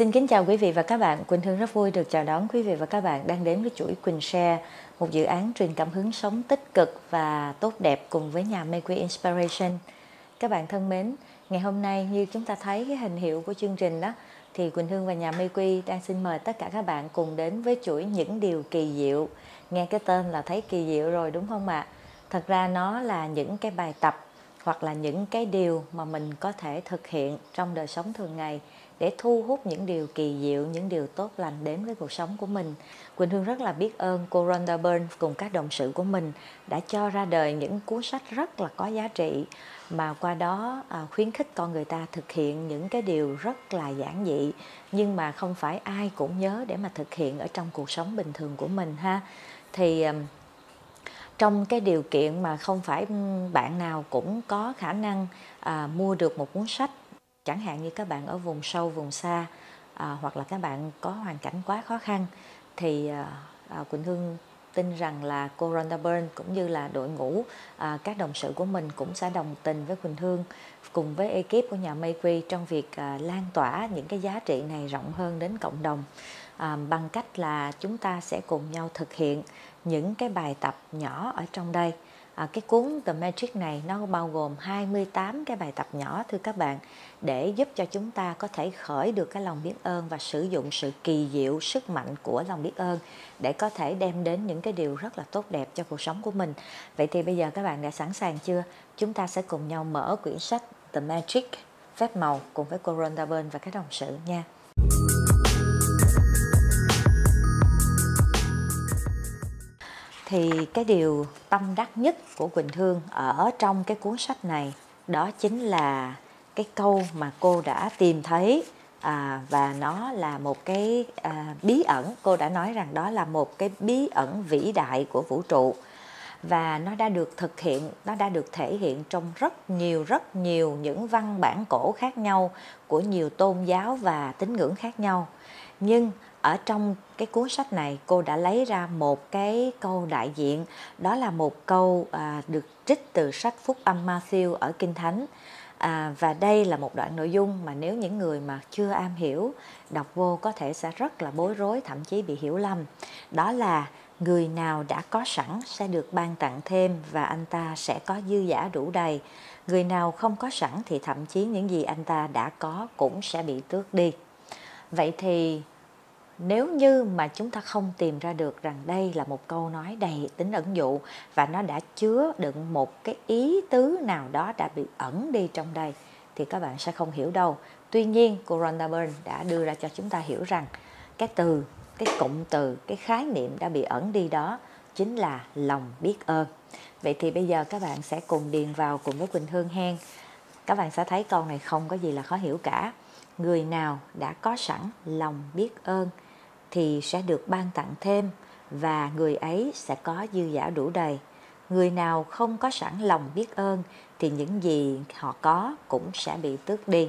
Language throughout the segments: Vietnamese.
Xin kính chào quý vị và các bạn. Quỳnh Hương rất vui được chào đón quý vị và các bạn đang đến với chuỗi Quỳnh Share, một dự án truyền cảm hứng sống tích cực và tốt đẹp cùng với nhà Make Inspiration. Các bạn thân mến, ngày hôm nay như chúng ta thấy cái hình hiệu của chương trình đó, thì Quỳnh Hương và nhà Make đang xin mời tất cả các bạn cùng đến với chuỗi những điều kỳ diệu. Nghe cái tên là thấy kỳ diệu rồi đúng không ạ? Thật ra nó là những cái bài tập hoặc là những cái điều mà mình có thể thực hiện trong đời sống thường ngày để thu hút những điều kỳ diệu, những điều tốt lành đến với cuộc sống của mình. Quỳnh Hương rất là biết ơn cô Rhonda Byrne cùng các đồng sự của mình đã cho ra đời những cuốn sách rất là có giá trị, mà qua đó khuyến khích con người ta thực hiện những cái điều rất là giản dị, nhưng mà không phải ai cũng nhớ để mà thực hiện ở trong cuộc sống bình thường của mình ha. Thì trong cái điều kiện mà không phải bạn nào cũng có khả năng mua được một cuốn sách, chẳng hạn như các bạn ở vùng sâu, vùng xa, hoặc là các bạn có hoàn cảnh quá khó khăn, thì Quỳnh Hương tin rằng là cô Rhonda Byrne cũng như là đội ngũ các đồng sự của mình cũng sẽ đồng tình với Quỳnh Hương cùng với ekip của nhà Make trong việc lan tỏa những cái giá trị này rộng hơn đến cộng đồng, bằng cách là chúng ta sẽ cùng nhau thực hiện những cái bài tập nhỏ ở trong đây. Cái cuốn The Magic này nó bao gồm 28 cái bài tập nhỏ thưa các bạn, để giúp cho chúng ta có thể khởi được cái lòng biết ơn và sử dụng sự kỳ diệu, sức mạnh của lòng biết ơn để có thể đem đến những cái điều rất là tốt đẹp cho cuộc sống của mình. Vậy thì bây giờ các bạn đã sẵn sàng chưa? Chúng ta sẽ cùng nhau mở quyển sách The Magic, phép màu cùng với cô Rhonda Byrne và các đồng sự nha. Thì cái điều tâm đắc nhất của Quỳnh Hương ở trong cái cuốn sách này đó chính là cái câu mà cô đã tìm thấy, và nó là một cái bí ẩn. Cô đã nói rằng đó là một cái bí ẩn vĩ đại của vũ trụ, và nó đã được thực hiện, nó đã được thể hiện trong rất nhiều những văn bản cổ khác nhau của nhiều tôn giáo và tín ngưỡng khác nhau. Nhưng ở trong cái cuốn sách này, cô đã lấy ra một cái câu đại diện, đó là một câu được trích từ sách Phúc Âm Matthew ở Kinh Thánh. Và đây là một đoạn nội dung mà nếu những người mà chưa am hiểu đọc vô có thể sẽ rất là bối rối, thậm chí bị hiểu lầm. Đó là người nào đã có sẵn sẽ được ban tặng thêm và anh ta sẽ có dư dả đủ đầy. Người nào không có sẵn thì thậm chí những gì anh ta đã có cũng sẽ bị tước đi. Vậy thì nếu như mà chúng ta không tìm ra được rằng đây là một câu nói đầy tính ẩn dụ và nó đã chứa đựng một cái ý tứ nào đó đã bị ẩn đi trong đây, thì các bạn sẽ không hiểu đâu. Tuy nhiên cô Rhonda Byrne đã đưa ra cho chúng ta hiểu rằng cái từ, cái cụm từ, cái khái niệm đã bị ẩn đi đó chính là lòng biết ơn. Vậy thì bây giờ các bạn sẽ cùng điền vào cùng với Quỳnh Hương hen. Các bạn sẽ thấy câu này không có gì là khó hiểu cả. Người nào đã có sẵn lòng biết ơn thì sẽ được ban tặng thêm và người ấy sẽ có dư dả đủ đầy. Người nào không có sẵn lòng biết ơn thì những gì họ có cũng sẽ bị tước đi.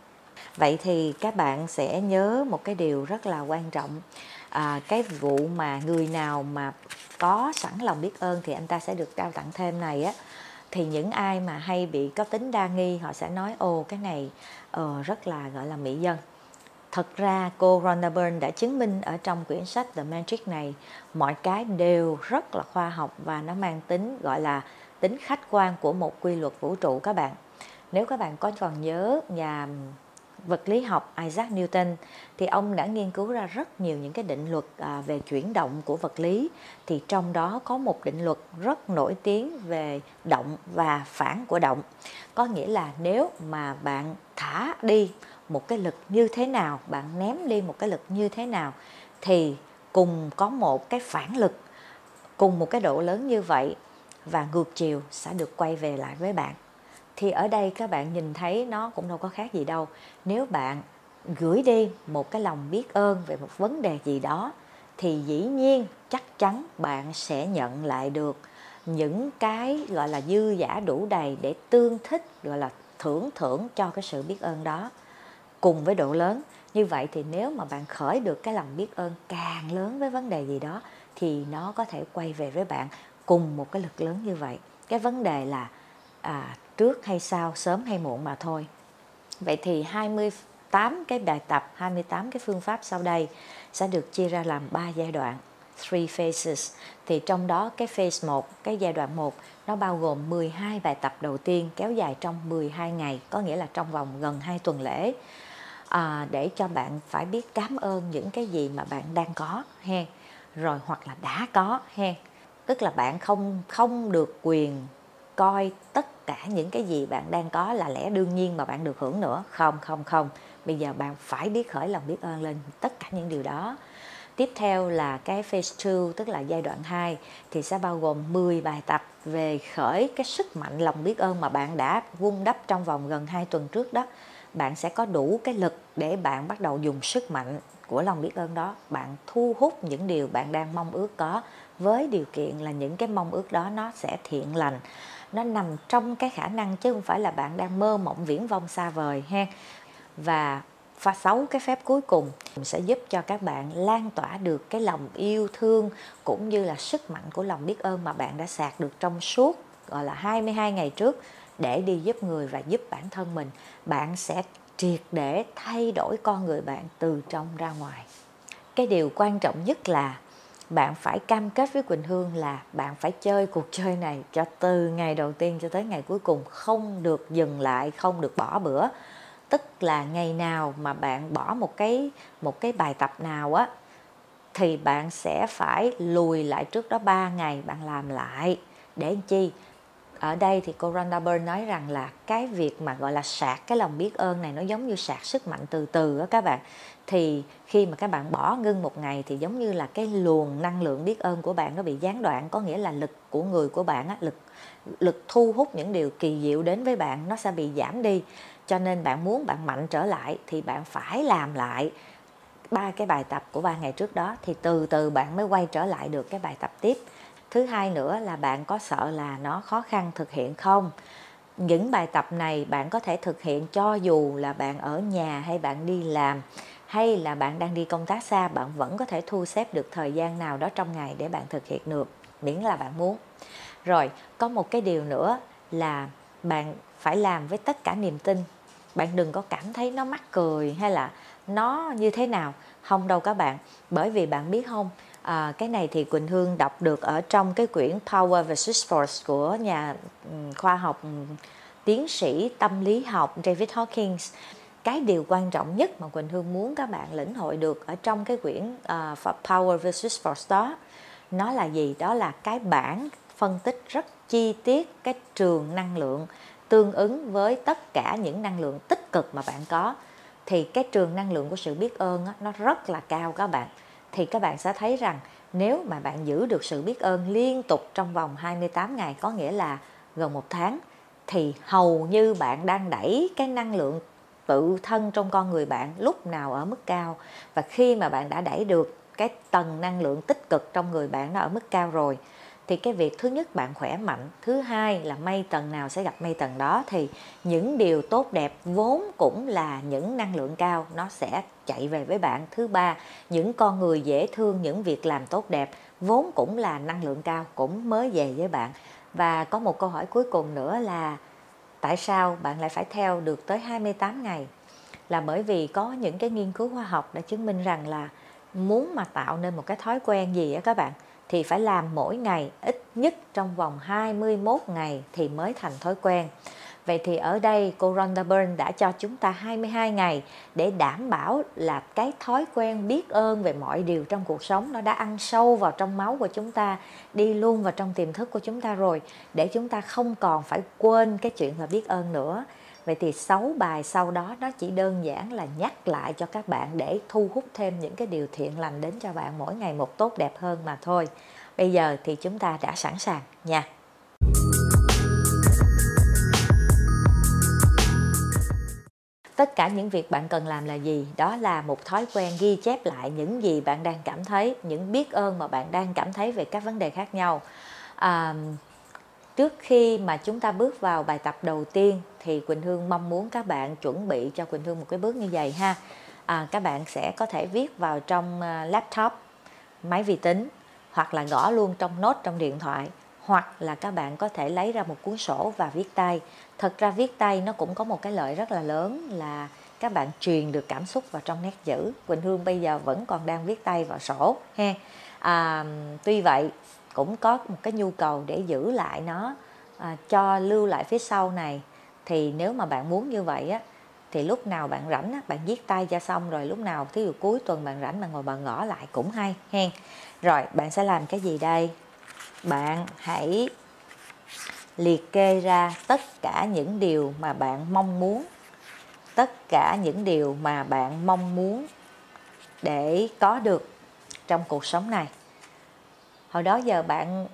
Vậy thì các bạn sẽ nhớ một cái điều rất là quan trọng. Cái vụ mà người nào mà có sẵn lòng biết ơn thì anh ta sẽ được trao tặng thêm này á, thì những ai mà hay bị có tính đa nghi họ sẽ nói cái này rất là gọi là mỹ dân. Thật ra cô Rhonda Byrne đã chứng minh ở trong quyển sách The Magic này mọi cái đều rất là khoa học và nó mang tính gọi là tính khách quan của một quy luật vũ trụ các bạn. Nếu các bạn có còn nhớ nhà vật lý học Isaac Newton thì ông đã nghiên cứu ra rất nhiều những cái định luật về chuyển động của vật lý, thì trong đó có một định luật rất nổi tiếng về động và phản của động. Có nghĩa là nếu mà bạn thả đi một cái lực như thế nào, bạn ném đi một cái lực như thế nào, thì cùng có một cái phản lực cùng một cái độ lớn như vậy và ngược chiều sẽ được quay về lại với bạn. Thì ở đây các bạn nhìn thấy nó cũng đâu có khác gì đâu. Nếu bạn gửi đi một cái lòng biết ơn về một vấn đề gì đó thì dĩ nhiên chắc chắn bạn sẽ nhận lại được những cái gọi là dư dả đủ đầy để tương thích, gọi là thưởng cho cái sự biết ơn đó cùng với độ lớn. Như vậy thì nếu mà bạn khởi được cái lòng biết ơn càng lớn với vấn đề gì đó thì nó có thể quay về với bạn cùng một cái lực lớn như vậy. Cái vấn đề là trước hay sau, sớm hay muộn mà thôi. Vậy thì 28 28 cái bài tập, 28 cái phương pháp sau đây sẽ được chia ra làm 3 giai đoạn, 3 phases. Thì trong đó cái phase 1, cái giai đoạn 1 nó bao gồm 12 bài tập đầu tiên kéo dài trong 12 ngày, có nghĩa là trong vòng gần 2 tuần lễ. Để cho bạn phải biết cảm ơn những cái gì mà bạn đang có hen, rồi hoặc là đã có hen. Tức là bạn không được quyền coi tất cả những cái gì bạn đang có là lẽ đương nhiên mà bạn được hưởng nữa. Không. Bây giờ bạn phải biết khởi lòng biết ơn lên tất cả những điều đó. Tiếp theo là cái phase 2, tức là giai đoạn 2 thì sẽ bao gồm 10 bài tập về khởi cái sức mạnh lòng biết ơn mà bạn đã vun đắp trong vòng gần 2 tuần trước đó. Bạn sẽ có đủ cái lực để bạn bắt đầu dùng sức mạnh của lòng biết ơn đó. Bạn thu hút những điều bạn đang mong ước có, với điều kiện là những cái mong ước đó nó sẽ thiện lành. Nó nằm trong cái khả năng chứ không phải là bạn đang mơ mộng viển vông xa vời ha. Và 6 cái phép cuối cùng sẽ giúp cho các bạn lan tỏa được cái lòng yêu thương cũng như là sức mạnh của lòng biết ơn mà bạn đã sạc được trong suốt gọi là 22 ngày trước để đi giúp người và giúp bản thân mình. Bạn sẽ triệt để thay đổi con người bạn từ trong ra ngoài. Cái điều quan trọng nhất là bạn phải cam kết với Quỳnh Hương là bạn phải chơi cuộc chơi này cho từ ngày đầu tiên cho tới ngày cuối cùng, không được dừng lại, không được bỏ bữa. Tức là ngày nào mà bạn bỏ một cái bài tập nào á thì bạn sẽ phải lùi lại trước đó 3 ngày bạn làm lại. Để làm chi? Ở đây thì cô Rhonda Byrne nói rằng là cái việc mà gọi là sạc cái lòng biết ơn này nó giống như sạc sức mạnh từ từ đó các bạn. Thì khi mà các bạn bỏ ngưng một ngày thì giống như là cái luồng năng lượng biết ơn của bạn nó bị gián đoạn, có nghĩa là lực của người của bạn á, lực thu hút những điều kỳ diệu đến với bạn nó sẽ bị giảm đi. Cho nên bạn muốn bạn mạnh trở lại thì bạn phải làm lại 3 cái bài tập của 3 ngày trước đó thì từ từ bạn mới quay trở lại được cái bài tập tiếp. Thứ hai nữa là bạn có sợ là nó khó khăn thực hiện không? Những bài tập này bạn có thể thực hiện cho dù là bạn ở nhà hay bạn đi làm hay là bạn đang đi công tác xa, bạn vẫn có thể thu xếp được thời gian nào đó trong ngày để bạn thực hiện được, miễn là bạn muốn. Rồi, có một cái điều nữa là bạn phải làm với tất cả niềm tin. Bạn đừng có cảm thấy nó mắc cười hay là nó như thế nào. Không đâu các bạn. Bởi vì bạn biết không, cái này thì Quỳnh Hương đọc được ở trong cái quyển Power vs Force của nhà khoa học tiến sĩ tâm lý học David Hawkins. Cái điều quan trọng nhất mà Quỳnh Hương muốn các bạn lĩnh hội được ở trong cái quyển Power vs Force đó, nó là gì? Đó là cái bảng phân tích rất chi tiết cái trường năng lượng tương ứng với tất cả những năng lượng tích cực mà bạn có. Thì cái trường năng lượng của sự biết ơn nó rất là cao các bạn. Thì các bạn sẽ thấy rằng nếu mà bạn giữ được sự biết ơn liên tục trong vòng 28 ngày, có nghĩa là gần 1 tháng, thì hầu như bạn đang đẩy cái năng lượng tự thân trong con người bạn lúc nào ở mức cao. Và khi mà bạn đã đẩy được cái tầng năng lượng tích cực trong người bạn nó ở mức cao rồi, thì cái việc thứ nhất bạn khỏe mạnh, thứ hai là mây tầng nào sẽ gặp mây tầng đó, thì những điều tốt đẹp vốn cũng là những năng lượng cao nó sẽ chạy về với bạn. Thứ ba, những con người dễ thương, những việc làm tốt đẹp vốn cũng là năng lượng cao cũng mới về với bạn. Và có một câu hỏi cuối cùng nữa là tại sao bạn lại phải theo được tới 28 ngày? Là bởi vì có những cái nghiên cứu khoa học đã chứng minh rằng là muốn mà tạo nên một cái thói quen gì á các bạn, thì phải làm mỗi ngày ít nhất trong vòng 21 ngày thì mới thành thói quen. Vậy thì ở đây cô Rhonda Byrne đã cho chúng ta 22 ngày để đảm bảo là cái thói quen biết ơn về mọi điều trong cuộc sống nó đã ăn sâu vào trong máu của chúng ta, đi luôn vào trong tiềm thức của chúng ta rồi, để chúng ta không còn phải quên cái chuyện là biết ơn nữa. Vậy thì 6 bài sau đó nó chỉ đơn giản là nhắc lại cho các bạn để thu hút thêm những cái điều thiện lành đến cho bạn mỗi ngày một tốt đẹp hơn mà thôi. Bây giờ thì chúng ta đã sẵn sàng nha. Tất cả những việc bạn cần làm là gì? Đó là một thói quen ghi chép lại những gì bạn đang cảm thấy, những biết ơn mà bạn đang cảm thấy về các vấn đề khác nhau. Trước khi mà chúng ta bước vào bài tập đầu tiên thì Quỳnh Hương mong muốn các bạn chuẩn bị cho Quỳnh Hương một cái bước như vậy ha. Các bạn sẽ có thể viết vào trong laptop, máy vi tính, hoặc là gõ luôn trong nốt trong điện thoại, hoặc là các bạn có thể lấy ra một cuốn sổ và viết tay. Thật ra viết tay nó cũng có một cái lợi rất là lớn là các bạn truyền được cảm xúc vào trong nét chữ. Quỳnh Hương bây giờ vẫn còn đang viết tay vào sổ ha. Tuy vậy cũng có một cái nhu cầu để giữ lại nó, cho lưu lại phía sau này. Thì nếu mà bạn muốn như vậy á, thì lúc nào bạn rảnh á, bạn viết tay cho xong rồi lúc nào thí dụ cuối tuần bạn rảnh bạn ngồi bạn gõ lại cũng hay hen. Rồi bạn sẽ làm cái gì đây? Bạn hãy liệt kê ra tất cả những điều mà bạn mong muốn, tất cả những điều mà bạn mong muốn để có được trong cuộc sống này. Hồi đó giờ bạn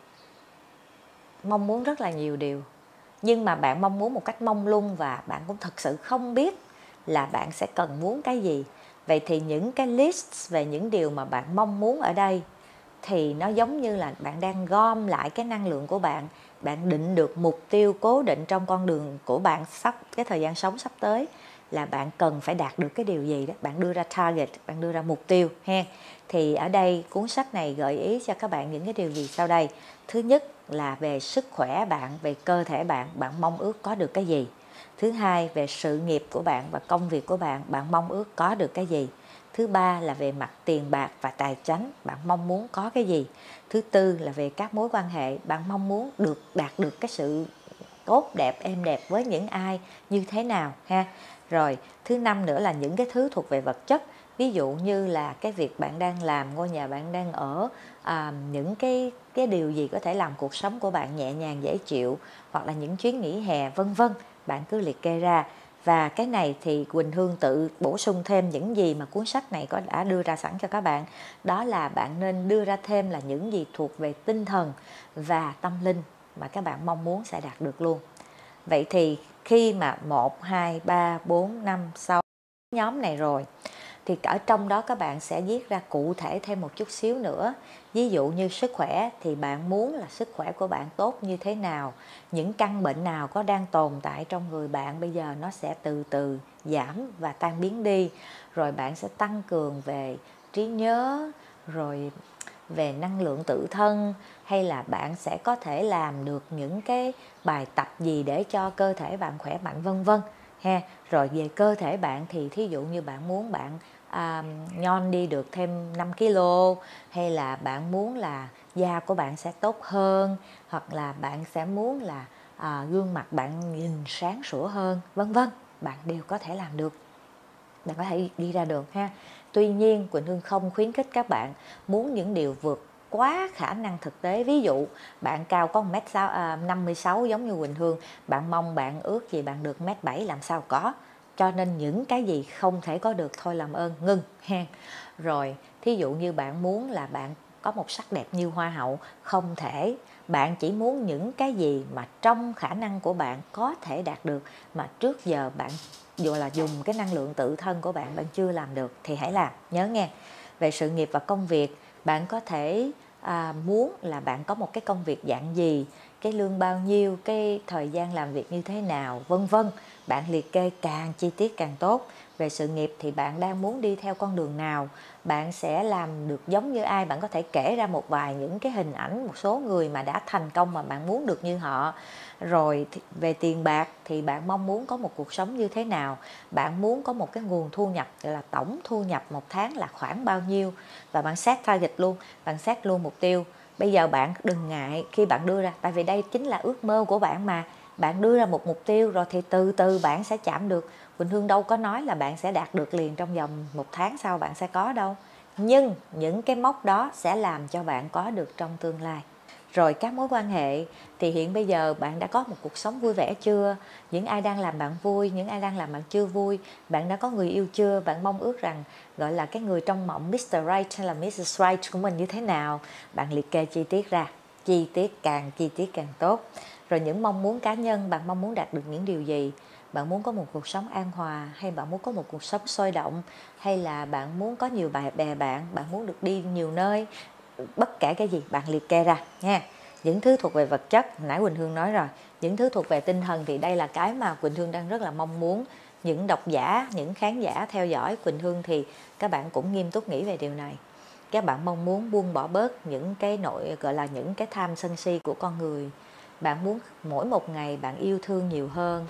mong muốn rất là nhiều điều, nhưng mà bạn mong muốn một cách mông lung và bạn cũng thật sự không biết là bạn sẽ cần muốn cái gì. Vậy thì những cái list về những điều mà bạn mong muốn ở đây thì nó giống như là bạn đang gom lại cái năng lượng của bạn. Bạn định được mục tiêu cố định trong con đường của bạn cái thời gian sống sắp tới là bạn cần phải đạt được cái điều gì đó. Bạn đưa ra target, bạn đưa ra mục tiêu ha. Thì ở đây cuốn sách này gợi ý cho các bạn những cái điều gì sau đây. Thứ nhất là về sức khỏe bạn, về cơ thể bạn, bạn mong ước có được cái gì. Thứ hai, về sự nghiệp của bạn và công việc của bạn, bạn mong ước có được cái gì. Thứ ba là về mặt tiền bạc và tài chánh, bạn mong muốn có cái gì. Thứ tư là về các mối quan hệ, bạn mong muốn đạt được cái sự tốt đẹp, êm đẹp với những ai, như thế nào ha. Rồi thứ năm nữa là những cái thứ thuộc về vật chất, ví dụ như là cái việc bạn đang làm, ngôi nhà bạn đang ở, những cái điều gì có thể làm cuộc sống của bạn nhẹ nhàng dễ chịu, hoặc là những chuyến nghỉ hè vân vân, bạn cứ liệt kê ra. Và cái này thì Quỳnh Hương tự bổ sung thêm những gì mà cuốn sách này đã đưa ra sẵn cho các bạn. Đó là bạn nên đưa ra thêm là những gì thuộc về tinh thần và tâm linh mà các bạn mong muốn sẽ đạt được luôn. Vậy thì khi mà 1, 2, 3, 4, 5, 6 nhóm này rồi, thì ở trong đó các bạn sẽ viết ra cụ thể thêm một chút xíu nữa. Ví dụ như sức khỏe thì bạn muốn là sức khỏe của bạn tốt như thế nào, những căn bệnh nào có đang tồn tại trong người bạn bây giờ nó sẽ từ từ giảm và tan biến đi. Rồi bạn sẽ tăng cường về trí nhớ, rồi về năng lượng tự thân, hay là bạn sẽ có thể làm được những cái bài tập gì để cho cơ thể bạn khỏe mạnh vân vân ha. Rồi về cơ thể bạn thì thí dụ như bạn muốn bạn nhon đi được thêm 5 kg, hay là bạn muốn là da của bạn sẽ tốt hơn, hoặc là bạn sẽ muốn là gương mặt bạn nhìn sáng sủa hơn vân vân, bạn đều có thể làm được, bạn có thể ghi ra được ha. Tuy nhiên Quỳnh Hương không khuyến khích các bạn muốn những điều vượt quá khả năng thực tế. Ví dụ bạn cao có 1m56 giống như Quỳnh Hương, bạn mong bạn ước gì bạn được 1m7 làm sao có. Cho nên những cái gì không thể có được thôi làm ơn ngưng ha. Rồi thí dụ như bạn muốn là bạn có một sắc đẹp như hoa hậu, không thể. Bạn chỉ muốn những cái gì mà trong khả năng của bạn có thể đạt được, mà trước giờ bạn dù là dùng cái năng lượng tự thân của bạn chưa làm được thì hãy làm. Nhớ nghe. Về sự nghiệp và công việc, bạn có thể muốn là bạn có một cái công việc dạng gì, cái lương bao nhiêu, cái thời gian làm việc như thế nào vân vân. Bạn liệt kê càng chi tiết càng tốt. Về sự nghiệp thì bạn đang muốn đi theo con đường nào, bạn sẽ làm được giống như ai. Bạn có thể kể ra một vài những cái hình ảnh, một số người mà đã thành công mà bạn muốn được như họ. Rồi về tiền bạc thì bạn mong muốn có một cuộc sống như thế nào, bạn muốn có một cái nguồn thu nhập, là tổng thu nhập một tháng là khoảng bao nhiêu, và bạn set target luôn, bạn set luôn mục tiêu. Bây giờ bạn đừng ngại khi bạn đưa ra, tại vì đây chính là ước mơ của bạn mà. Bạn đưa ra một mục tiêu rồi thì từ từ bạn sẽ chạm được. Quỳnh Hương đâu có nói là bạn sẽ đạt được liền trong vòng 1 tháng sau bạn sẽ có đâu. Nhưng những cái mốc đó sẽ làm cho bạn có được trong tương lai. Rồi các mối quan hệ thì hiện bây giờ bạn đã có một cuộc sống vui vẻ chưa? Những ai đang làm bạn vui, những ai đang làm bạn chưa vui? Bạn đã có người yêu chưa? Bạn mong ước rằng gọi là cái người trong mộng Mr. Right hay là Mrs. Right của mình như thế nào? Bạn liệt kê chi tiết ra, chi tiết càng tốt. Rồi những mong muốn cá nhân, bạn mong muốn đạt được những điều gì? Bạn muốn có một cuộc sống an hòa, hay bạn muốn có một cuộc sống sôi động, hay là bạn muốn có nhiều bè bạn, bạn muốn được đi nhiều nơi? Bất kể cái gì bạn liệt kê ra nha. Những thứ thuộc về vật chất nãy Quỳnh Hương nói rồi, những thứ thuộc về tinh thần thì đây là cái mà Quỳnh Hương đang rất là mong muốn những độc giả, những khán giả theo dõi Quỳnh Hương thì các bạn cũng nghiêm túc nghĩ về điều này. Các bạn mong muốn buông bỏ bớt những cái gọi là những cái tham sân si của con người. Bạn muốn mỗi một ngày bạn yêu thương nhiều hơn,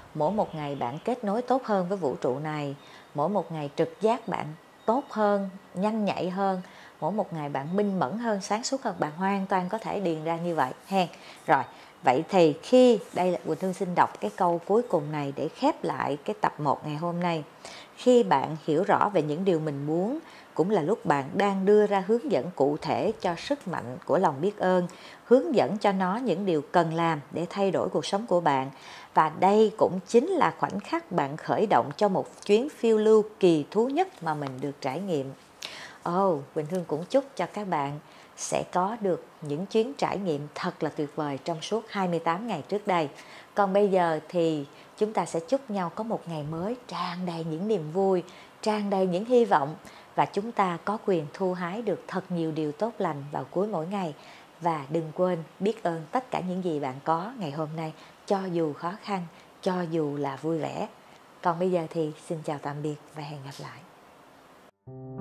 mỗi một ngày bạn kết nối tốt hơn với vũ trụ này, mỗi một ngày trực giác bạn tốt hơn, nhanh nhạy hơn, mỗi một ngày bạn minh mẫn hơn, sáng suốt hơn, bạn hoàn toàn có thể điền ra như vậy hen. Rồi, vậy thì khi đây là Quỳnh Thương xin đọc cái câu cuối cùng này để khép lại cái tập 1 ngày hôm nay. Khi bạn hiểu rõ về những điều mình muốn, cũng là lúc bạn đang đưa ra hướng dẫn cụ thể cho sức mạnh của lòng biết ơn, hướng dẫn cho nó những điều cần làm để thay đổi cuộc sống của bạn. Và đây cũng chính là khoảnh khắc bạn khởi động cho một chuyến phiêu lưu kỳ thú nhất mà mình được trải nghiệm. Quỳnh Hương cũng chúc cho các bạn sẽ có được những chuyến trải nghiệm thật là tuyệt vời trong suốt 28 ngày trước đây. Còn bây giờ thì chúng ta sẽ chúc nhau có một ngày mới tràn đầy những niềm vui, tràn đầy những hy vọng, và chúng ta có quyền thu hái được thật nhiều điều tốt lành vào cuối mỗi ngày. Và đừng quên biết ơn tất cả những gì bạn có ngày hôm nay, cho dù khó khăn, cho dù là vui vẻ. Còn bây giờ thì xin chào tạm biệt và hẹn gặp lại.